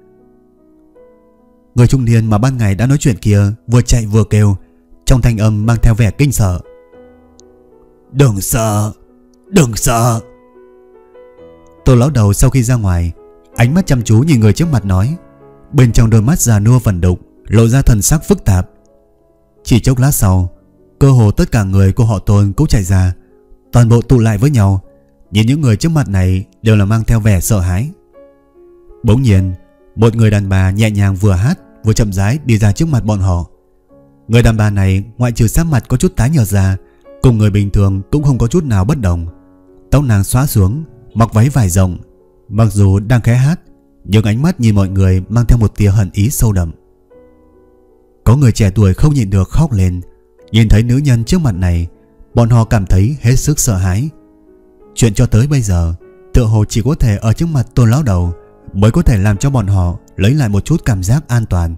Người trung niên mà ban ngày đã nói chuyện kia vừa chạy vừa kêu, trong thanh âm mang theo vẻ kinh sợ. Đừng sợ, đừng sợ. Tôn lão đầu sau khi ra ngoài, ánh mắt chăm chú nhìn người trước mặt nói, bên trong đôi mắt già nua vẩn đục lộ ra thần sắc phức tạp. Chỉ chốc lát sau, cơ hồ tất cả người của họ Tôn cũng chạy ra, toàn bộ tụ lại với nhau, nhìn những người trước mặt này đều là mang theo vẻ sợ hãi. Bỗng nhiên, một người đàn bà nhẹ nhàng vừa hát vừa chậm rãi đi ra trước mặt bọn họ. Người đàn bà này ngoại trừ sắc mặt có chút tái nhợt ra, cùng người bình thường cũng không có chút nào bất đồng. Tóc nàng xõa xuống, mặc váy vải rộng, mặc dù đang khẽ hát, nhưng ánh mắt nhìn mọi người mang theo một tia hận ý sâu đậm. Có người trẻ tuổi không nhịn được khóc lên. Nhìn thấy nữ nhân trước mặt này, bọn họ cảm thấy hết sức sợ hãi. Chuyện cho tới bây giờ, tựa hồ chỉ có thể ở trước mặt Tôn lão đầu mới có thể làm cho bọn họ lấy lại một chút cảm giác an toàn.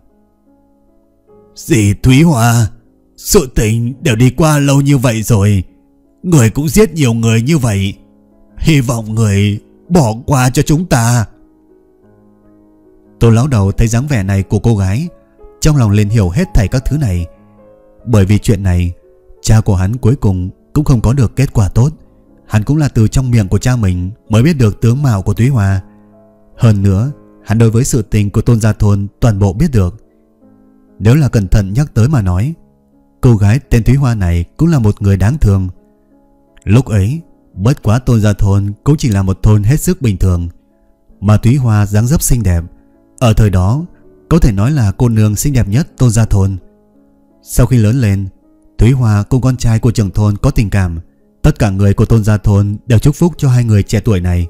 Dì Thúy Hoa, sự tình đều đi qua lâu như vậy rồi, người cũng giết nhiều người như vậy, hy vọng người bỏ qua cho chúng ta. Tôn lão đầu thấy dáng vẻ này của cô gái, trong lòng liền hiểu hết thảy các thứ này. Bởi vì chuyện này, cha của hắn cuối cùng cũng không có được kết quả tốt, hắn cũng là từ trong miệng của cha mình mới biết được tướng mạo của Thúy Hoa. Hơn nữa, hắn đối với sự tình của Tôn Gia Thôn toàn bộ biết được. Nếu là cẩn thận nhắc tới mà nói, cô gái tên Thúy Hoa này cũng là một người đáng thương. Lúc ấy, bất quá Tôn Gia Thôn cũng chỉ là một thôn hết sức bình thường, mà Thúy Hoa dáng dấp xinh đẹp, ở thời đó có thể nói là cô nương xinh đẹp nhất Tôn Gia Thôn. Sau khi lớn lên, Thúy Hoa cùng con trai của trưởng thôn có tình cảm. Tất cả người của Tôn Gia Thôn đều chúc phúc cho hai người trẻ tuổi này.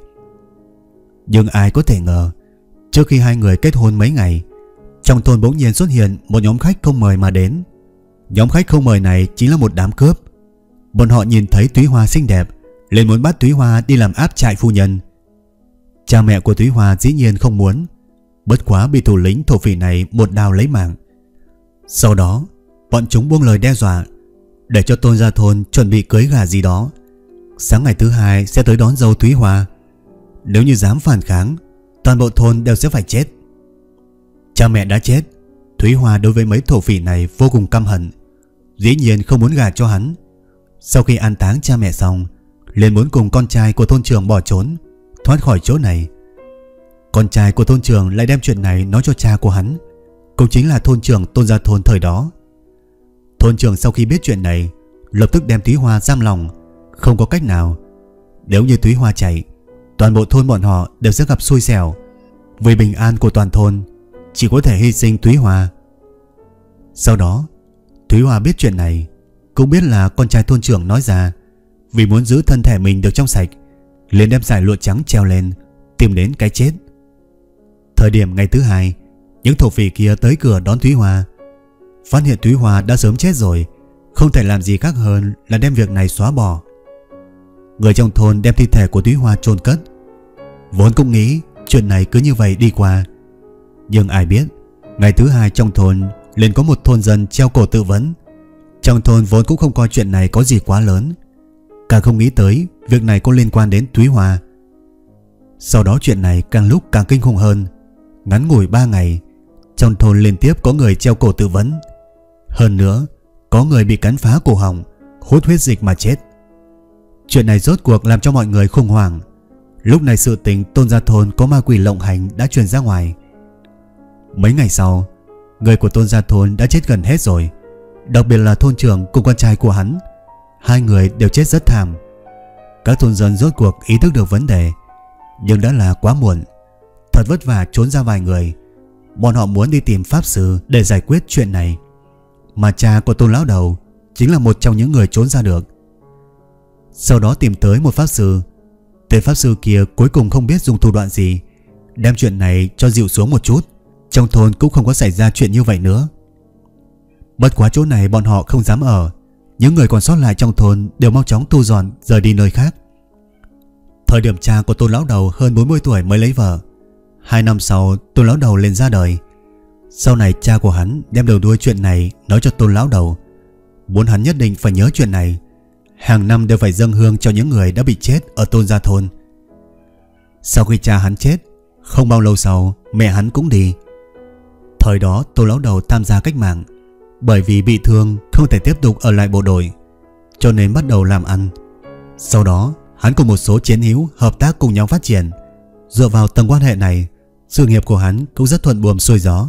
Nhưng ai có thể ngờ, trước khi hai người kết hôn mấy ngày, trong thôn bỗng nhiên xuất hiện một nhóm khách không mời mà đến. Nhóm khách không mời này chính là một đám cướp. Bọn họ nhìn thấy Thúy Hoa xinh đẹp, liền muốn bắt Thúy Hoa đi làm áp trại phu nhân. Cha mẹ của Thúy Hoa dĩ nhiên không muốn, bất quá bị thủ lĩnh thổ phỉ này một đao lấy mạng. Sau đó, bọn chúng buông lời đe dọa để cho Tôn Gia Thôn chuẩn bị cưới gà gì đó. Sáng ngày thứ hai sẽ tới đón dâu Thúy Hoa. Nếu như dám phản kháng, toàn bộ thôn đều sẽ phải chết. Cha mẹ đã chết, Thúy Hoa đối với mấy thổ phỉ này vô cùng căm hận, dĩ nhiên không muốn gả cho hắn. Sau khi an táng cha mẹ xong, liền muốn cùng con trai của thôn trưởng bỏ trốn, thoát khỏi chỗ này. Con trai của thôn trưởng lại đem chuyện này nói cho cha của hắn, cũng chính là thôn trưởng Tôn Gia Thôn thời đó. Thôn trưởng sau khi biết chuyện này, lập tức đem Thúy Hoa giam lòng. Không có cách nào, nếu như Thúy Hoa chạy, toàn bộ thôn bọn họ đều sẽ gặp xui xẻo. Vì bình an của toàn thôn, chỉ có thể hy sinh Thúy Hoa. Sau đó, Thúy Hoa biết chuyện này, cũng biết là con trai thôn trưởng nói ra, vì muốn giữ thân thể mình được trong sạch, liền đem giải lụa trắng treo lên, tìm đến cái chết. Thời điểm ngày thứ hai, những thổ phỉ kia tới cửa đón Thúy Hoa, phát hiện Thúy Hoa đã sớm chết rồi, không thể làm gì khác hơn là đem việc này xóa bỏ. Người trong thôn đem thi thể của Thúy Hoa chôn cất. Vốn cũng nghĩ chuyện này cứ như vậy đi qua, nhưng ai biết ngày thứ hai trong thôn liền có một thôn dân treo cổ tự vẫn. Trong thôn vốn cũng không coi chuyện này có gì quá lớn, càng không nghĩ tới việc này có liên quan đến Thúy Hoa. Sau đó chuyện này càng lúc càng kinh khủng hơn. Ngắn ngủi 3 ngày, trong thôn liên tiếp có người treo cổ tự vẫn. Hơn nữa, có người bị cắn phá cổ họng, hút huyết dịch mà chết. Chuyện này rốt cuộc làm cho mọi người khủng hoảng. Lúc này sự tình Tôn Gia Thôn có ma quỷ lộng hành đã truyền ra ngoài. Mấy ngày sau, người của Tôn Gia Thôn đã chết gần hết rồi, đặc biệt là thôn trưởng cùng con trai của hắn. Hai người đều chết rất thảm. Các thôn dân rốt cuộc ý thức được vấn đề, nhưng đã là quá muộn. Thật vất vả trốn ra vài người, bọn họ muốn đi tìm pháp sư để giải quyết chuyện này, mà cha của Tôn lão đầu chính là một trong những người trốn ra được. Sau đó tìm tới một pháp sư. Tên pháp sư kia cuối cùng không biết dùng thủ đoạn gì, đem chuyện này cho dịu xuống một chút. Trong thôn cũng không có xảy ra chuyện như vậy nữa. Bất quá chỗ này bọn họ không dám ở, những người còn sót lại trong thôn đều mau chóng thu dọn rời đi nơi khác. Thời điểm cha của Tôn lão đầu hơn 40 tuổi mới lấy vợ. 2 năm sau Tôn lão đầu lên ra đời. Sau này cha của hắn đem đầu đuôi chuyện này nói cho Tôn lão đầu, muốn hắn nhất định phải nhớ chuyện này, hàng năm đều phải dâng hương cho những người đã bị chết ở Tôn Gia Thôn. Sau khi cha hắn chết, không bao lâu sau mẹ hắn cũng đi. Thời đó Tôn lão đầu tham gia cách mạng, bởi vì bị thương không thể tiếp tục ở lại bộ đội, cho nên bắt đầu làm ăn. Sau đó hắn cùng một số chiến hữu hợp tác cùng nhau phát triển. Dựa vào tầng quan hệ này, sự nghiệp của hắn cũng rất thuận buồm xuôi gió.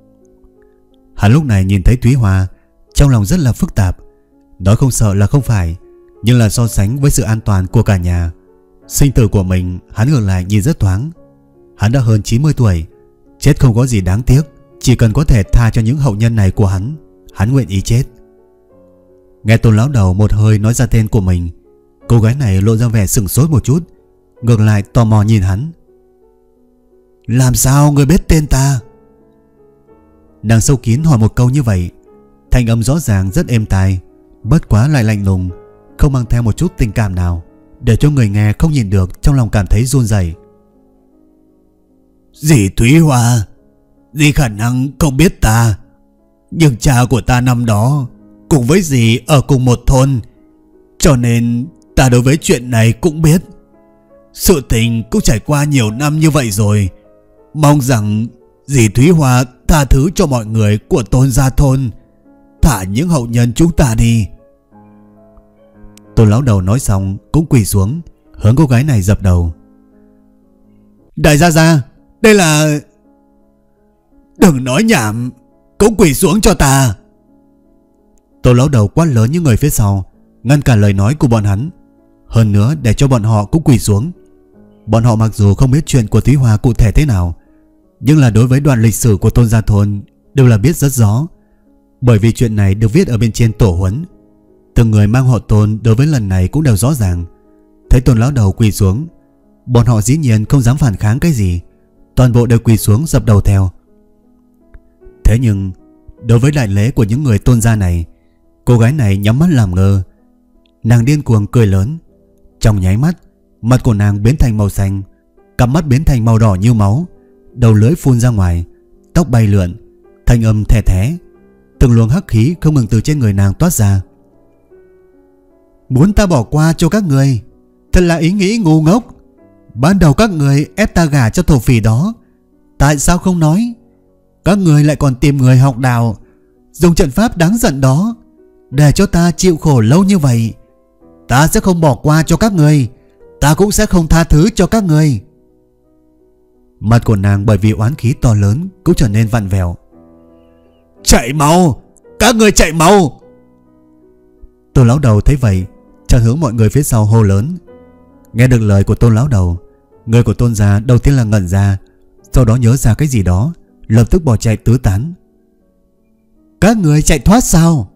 Hắn lúc này nhìn thấy Thúy Hoa, trong lòng rất là phức tạp. Nói không sợ là không phải, nhưng là so sánh với sự an toàn của cả nhà, sinh tử của mình hắn ngược lại nhìn rất thoáng. Hắn đã hơn 90 tuổi, chết không có gì đáng tiếc. Chỉ cần có thể tha cho những hậu nhân này của hắn, hắn nguyện ý chết. Nghe Tôn lão đầu một hơi nói ra tên của mình, cô gái này lộ ra vẻ sửng sốt một chút, ngược lại tò mò nhìn hắn. Làm sao người biết tên ta? Nàng sâu kín hỏi một câu như vậy, thanh âm rõ ràng rất êm tai, bất quá lại lạnh lùng, không mang theo một chút tình cảm nào, để cho người nghe không nhìn được trong lòng cảm thấy run rẩy. Dì Thúy Hoa, dì khả năng không biết ta, nhưng cha của ta năm đó cùng với dì ở cùng một thôn, cho nên ta đối với chuyện này cũng biết. Sự tình cũng trải qua nhiều năm như vậy rồi, mong rằng dì Thúy Hoa tha thứ cho mọi người của Tôn Gia Thôn, thả những hậu nhân chúng ta đi. Tôn lão đầu nói xong cũng quỳ xuống, hướng cô gái này dập đầu. Đại gia gia, đây là... Đừng nói nhảm, cũng quỳ xuống cho ta. Tôn lão đầu quát lớn những người phía sau, ngăn cản lời nói của bọn hắn, hơn nữa để cho bọn họ cũng quỳ xuống. Bọn họ mặc dù không biết chuyện của Thúy Hoa cụ thể thế nào, nhưng là đối với đoạn lịch sử của Tôn gia thôn đều là biết rất rõ, bởi vì chuyện này được viết ở bên trên tổ huấn. Từng người mang họ Tôn đối với lần này cũng đều rõ ràng. Thấy Tôn lão đầu quỳ xuống, bọn họ dĩ nhiên không dám phản kháng cái gì, toàn bộ đều quỳ xuống dập đầu theo. Thế nhưng đối với đại lễ của những người Tôn gia này, cô gái này nhắm mắt làm ngơ. Nàng điên cuồng cười lớn, trong nháy mắt mặt của nàng biến thành màu xanh, cặp mắt biến thành màu đỏ như máu, đầu lưỡi phun ra ngoài, tóc bay lượn, thanh âm thè thé, từng luồng hắc khí không ngừng từ trên người nàng toát ra. Muốn ta bỏ qua cho các người, thật là ý nghĩ ngu ngốc. Ban đầu các người ép ta gả cho thổ phỉ đó, tại sao không nói? Các người lại còn tìm người học đạo, dùng trận pháp đáng giận đó để cho ta chịu khổ lâu như vậy. Ta sẽ không bỏ qua cho các người, ta cũng sẽ không tha thứ cho các người. Mặt của nàng bởi vì oán khí to lớn cũng trở nên vặn vẹo. Chạy mau, các người chạy mau. Tôn lão đầu thấy vậy, chợt hướng mọi người phía sau hô lớn. Nghe được lời của Tôn lão đầu, người của Tôn gia đầu tiên là ngẩn ra, sau đó nhớ ra cái gì đó, lập tức bỏ chạy tứ tán. Các người chạy thoát sao?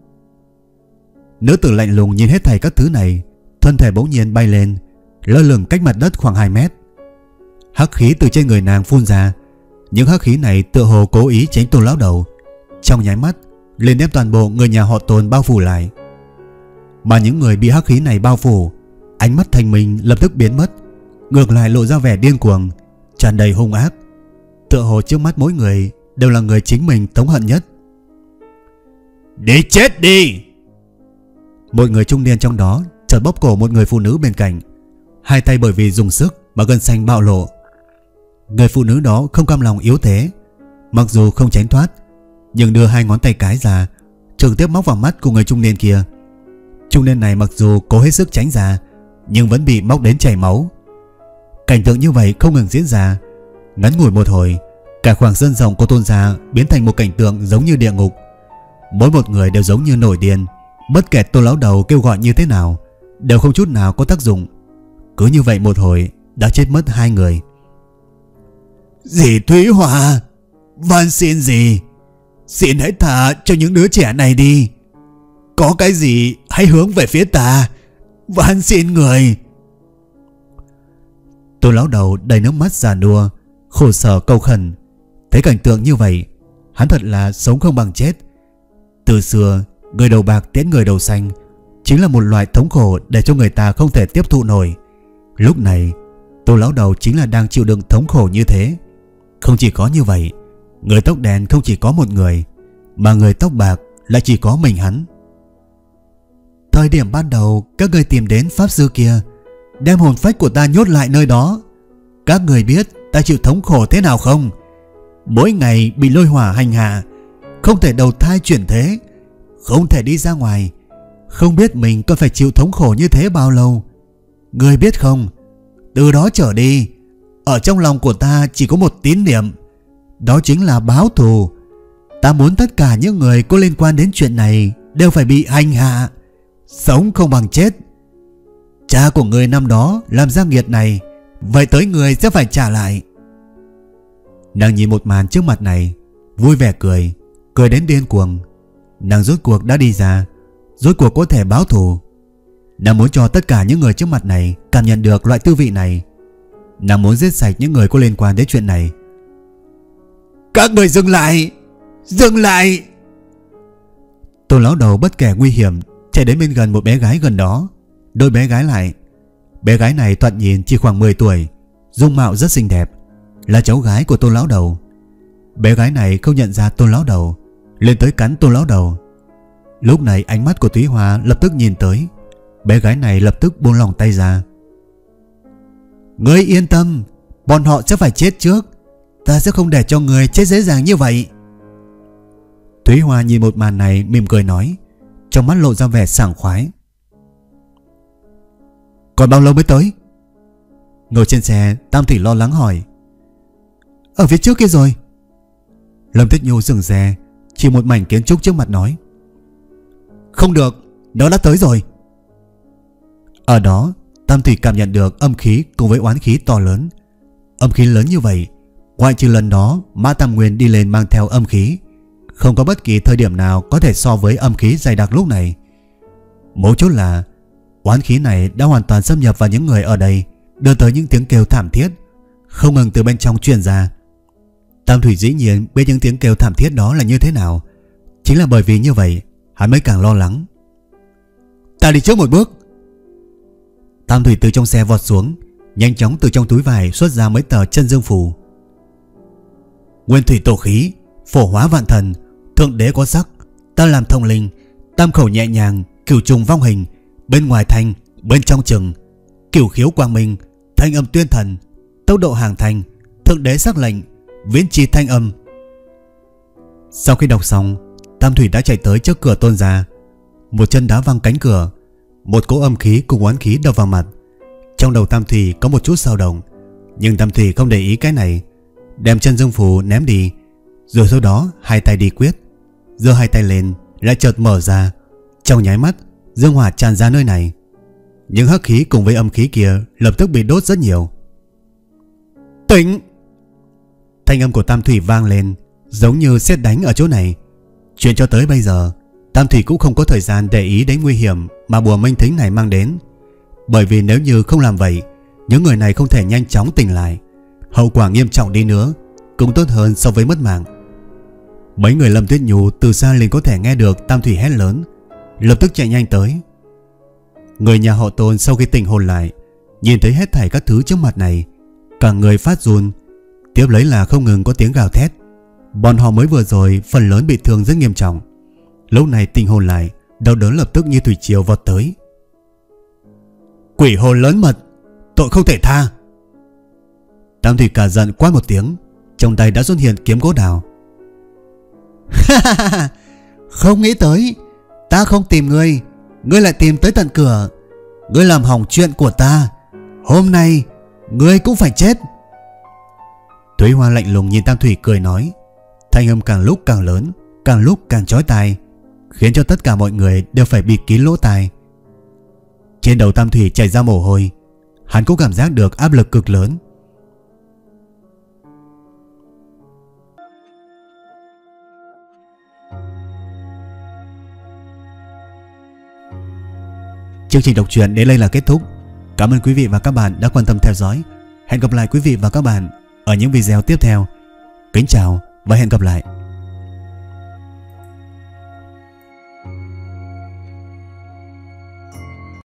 Nữ tử lạnh lùng nhìn hết thảy các thứ này, thân thể bỗng nhiên bay lên, lơ lửng cách mặt đất khoảng 2 mét. Hắc khí từ trên người nàng phun ra, những hắc khí này tựa hồ cố ý tránh Tôn lão đầu, trong nháy mắt liền đem toàn bộ người nhà họ Tôn bao phủ lại. Mà những người bị hắc khí này bao phủ, ánh mắt thanh minh lập tức biến mất, ngược lại lộ ra vẻ điên cuồng, tràn đầy hung ác, tựa hồ trước mắt mỗi người đều là người chính mình thống hận nhất. Đi chết đi! Một người trung niên trong đó chợt bóp cổ một người phụ nữ bên cạnh, hai tay bởi vì dùng sức mà gân xanh bạo lộ. Người phụ nữ đó không cam lòng yếu thế, mặc dù không tránh thoát, nhưng đưa 2 ngón tay cái ra, trực tiếp móc vào mắt của người trung niên kia. Trung niên này mặc dù cố hết sức tránh ra, nhưng vẫn bị móc đến chảy máu. Cảnh tượng như vậy không ngừng diễn ra. Ngắn ngủi một hồi, cả khoảng sân rộng của Tôn gia biến thành một cảnh tượng giống như địa ngục. Mỗi một người đều giống như nổi điên, bất kể Tôn lão đầu kêu gọi như thế nào đều không chút nào có tác dụng. Cứ như vậy một hồi đã chết mất 2 người. Dì Thúy Hoa, van xin dì, xin hãy thả cho những đứa trẻ này đi. Có cái gì hãy hướng về phía ta, van xin người. Tôn lão đầu đầy nước mắt già nua, khổ sở cầu khẩn. Thấy cảnh tượng như vậy, hắn thật là sống không bằng chết. Từ xưa, người đầu bạc tiễn người đầu xanh chính là một loại thống khổ để cho người ta không thể tiếp thụ nổi. Lúc này, Tôn lão đầu chính là đang chịu đựng thống khổ như thế. Không chỉ có như vậy, người tóc đen không chỉ có một người, mà người tóc bạc lại chỉ có mình hắn. Thời điểm ban đầu các người tìm đến pháp sư kia, đem hồn phách của ta nhốt lại nơi đó. Các người biết ta chịu thống khổ thế nào không? Mỗi ngày bị lôi hỏa hành hạ, không thể đầu thai chuyển thế, không thể đi ra ngoài, không biết mình còn phải chịu thống khổ như thế bao lâu. Người biết không, từ đó trở đi, ở trong lòng của ta chỉ có một tín niệm, đó chính là báo thù. Ta muốn tất cả những người có liên quan đến chuyện này đều phải bị hành hạ, sống không bằng chết. Cha của người năm đó làm ra nghiệt này, vậy tới người sẽ phải trả lại. Nàng nhìn một màn trước mặt này, vui vẻ cười, cười đến điên cuồng. Nàng rốt cuộc đã đi ra, rốt cuộc có thể báo thù. Nàng muốn cho tất cả những người trước mặt này cảm nhận được loại tư vị này. Nàng muốn giết sạch những người có liên quan đến chuyện này. Các người dừng lại, dừng lại! Tôn lão đầu bất kể nguy hiểm chạy đến bên gần một bé gái gần đó, đôi bé gái lại. Bé gái này thoạt nhìn chỉ khoảng 10 tuổi, dung mạo rất xinh đẹp, là cháu gái của Tôn lão đầu. Bé gái này không nhận ra Tôn lão đầu, lên tới cắn Tôn lão đầu. Lúc này ánh mắt của Thúy Hoa lập tức nhìn tới. Bé gái này lập tức buông lòng tay ra. Ngươi yên tâm, bọn họ sẽ phải chết trước, ta sẽ không để cho người chết dễ dàng như vậy. Thúy Hoa nhìn một màn này mỉm cười nói, trong mắt lộ ra vẻ sảng khoái. Còn bao lâu mới tới? Ngồi trên xe, Tam Thủy lo lắng hỏi. Ở phía trước kia rồi. Lâm Tuyết Nhu dừng xe, chỉ một mảnh kiến trúc trước mặt nói. Không được, nó đã tới rồi. Ở đó, Tam Thủy cảm nhận được âm khí cùng với oán khí to lớn. Âm khí lớn như vậy, ngoại trừ lần đó Mã Tam Nguyên đi lên mang theo âm khí, không có bất kỳ thời điểm nào có thể so với âm khí dày đặc lúc này. Mấu chốt là oán khí này đã hoàn toàn xâm nhập vào những người ở đây, đưa tới những tiếng kêu thảm thiết không ngừng từ bên trong truyền ra. Tam Thủy dĩ nhiên biết những tiếng kêu thảm thiết đó là như thế nào. Chính là bởi vì như vậy hắn mới càng lo lắng. Ta đi trước một bước. Tam Thủy từ trong xe vọt xuống, nhanh chóng từ trong túi vải xuất ra mấy tờ chân dương phù. Nguyên thủy tổ khí, phổ hóa vạn thần, thượng đế có sắc, ta làm thông linh, tam khẩu nhẹ nhàng, cửu trùng vong hình, bên ngoài thanh, bên trong trừng, cửu khiếu quang minh, thanh âm tuyên thần, tốc độ hàng thành, thượng đế sắc lệnh, viễn chi thanh âm. Sau khi đọc xong, Tam Thủy đã chạy tới trước cửa Tôn gia, một chân đá văng cánh cửa, một cỗ âm khí cùng oán khí đập vào mặt. Trong đầu Tam Thủy có một chút dao động, nhưng Tam Thủy không để ý cái này, đem chân dương phù ném đi, rồi sau đó hai tay đi quyết, giơ hai tay lên lại chợt mở ra. Trong nháy mắt, dương hỏa tràn ra nơi này. Những hắc khí cùng với âm khí kia lập tức bị đốt rất nhiều. Tỉnh! Thanh âm của Tam Thủy vang lên, giống như sét đánh ở chỗ này. Chuyện cho tới bây giờ, Tam Thủy cũng không có thời gian để ý đến nguy hiểm mà bùa minh thính này mang đến. Bởi vì nếu như không làm vậy, những người này không thể nhanh chóng tỉnh lại, hậu quả nghiêm trọng đi nữa cũng tốt hơn so với mất mạng. Mấy người Lâm Tuyết Nhu từ xa liền có thể nghe được Tam Thủy hét lớn, lập tức chạy nhanh tới. Người nhà họ Tôn sau khi tỉnh hồn lại, nhìn thấy hết thảy các thứ trước mặt này, cả người phát run, tiếp lấy là không ngừng có tiếng gào thét. Bọn họ mới vừa rồi phần lớn bị thương rất nghiêm trọng, lúc này tỉnh hồn lại, đau đớn lập tức như thủy triều vọt tới. Quỷ hồn lớn mật, tội không thể tha. Tam Thủy cả giận quát một tiếng, trong tay đã xuất hiện kiếm gỗ đào. Không nghĩ tới, ta không tìm ngươi, ngươi lại tìm tới tận cửa. Ngươi làm hỏng chuyện của ta, hôm nay ngươi cũng phải chết. Thúy Hoa lạnh lùng nhìn Tam Thủy cười nói, thanh âm càng lúc càng lớn, càng lúc càng chói tai, khiến cho tất cả mọi người đều phải bịt kín lỗ tai. Trên đầu Tam Thủy chảy ra mồ hôi, hắn cũng cảm giác được áp lực cực lớn. Chương trình đọc truyện đến đây là kết thúc. Cảm ơn quý vị và các bạn đã quan tâm theo dõi. Hẹn gặp lại quý vị và các bạn ở những video tiếp theo. Kính chào và hẹn gặp lại.